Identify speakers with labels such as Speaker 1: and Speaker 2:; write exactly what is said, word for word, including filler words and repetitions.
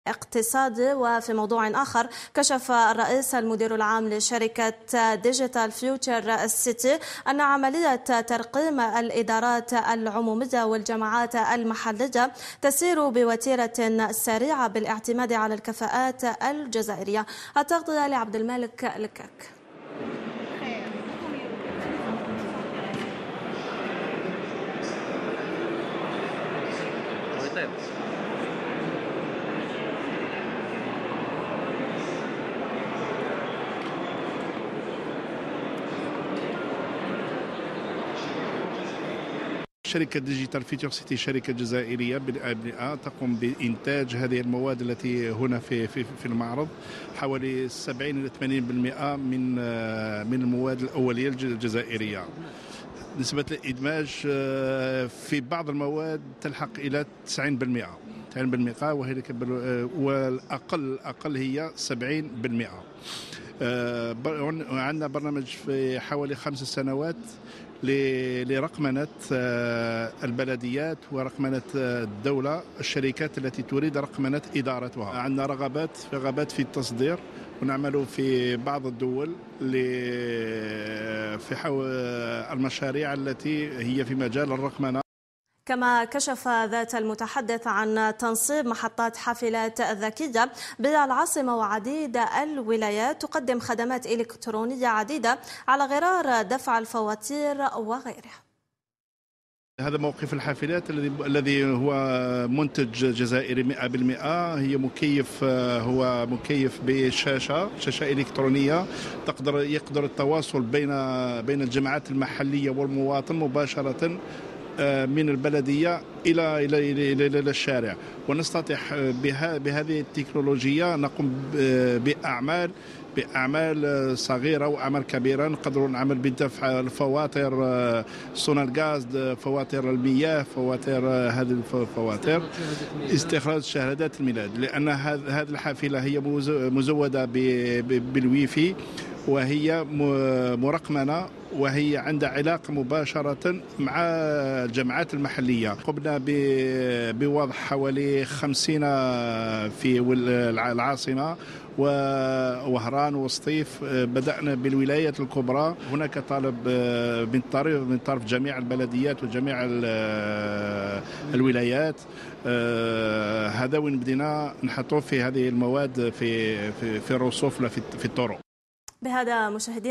Speaker 1: اقتصادي. وفي موضوع آخر، كشف الرئيس المدير العام لشركة ديجيتال فيوتشر السيتي أن عملية ترقيم الإدارات العمومية والجماعات المحلية تسير بوتيرة سريعة بالاعتماد على الكفاءات الجزائرية. التغطية لعبد الملك لكاك.
Speaker 2: شركة ديجيتال فيوتشر سيتي شركة جزائرية بالمئة تقوم بإنتاج هذه المواد التي هنا في في في المعرض. حوالي سبعين إلى ثمانين بالمئة من من المواد الأولية الجزائرية. نسبة الإدماج في بعض المواد تلحق إلى تسعين بالمئة تسعين بالمئة والأقل أقل هي سبعين بالمئة. عندنا برنامج في حوالي خمس سنوات لرقمنة البلديات ورقمنة الدولة، الشركات التي تريد رقمنة إدارتها. عندنا رغبات رغبات في التصدير، ونعمل في بعض الدول في المشاريع التي هي في مجال الرقمنة.
Speaker 1: كما كشف ذات المتحدث عن تنصيب محطات حافلات ذكية بالعاصمة وعديد الولايات تقدم خدمات إلكترونية عديدة على غرار دفع الفواتير وغيرها.
Speaker 2: هذا موقف الحافلات الذي الذي هو منتج جزائري مئة بالمئة. هي مكيف هو مكيف بشاشة شاشة إلكترونية تقدر يقدر التواصل بين بين الجماعات المحلية والمواطن مباشرة من البلدية إلى إلى إلى إلى الشارع. ونستطيع بهذه التكنولوجيا نقوم بأعمال بأعمال صغيرة وأعمال كبيرة. نقدر نعمل بدفع الفواتير، صون الغاز، فواتير المياه، فواتير هذه الفواتير، استخراج شهادات الميلاد. لأن هذه الحافلة هي مزودة بالويفي وهي مرقمنة وهي عندها علاقة مباشرة مع الجماعات المحلية. قمنا بوضع حوالي خمسين في العاصمة ووهران وسطيف. بدأنا بالولايات الكبرى. هناك طلب من طرف من طرف جميع البلديات وجميع الولايات. هذا وين بدينا نحطوا في هذه المواد في في في الرصوف في في الطرق.
Speaker 1: بهذا مشاهدينا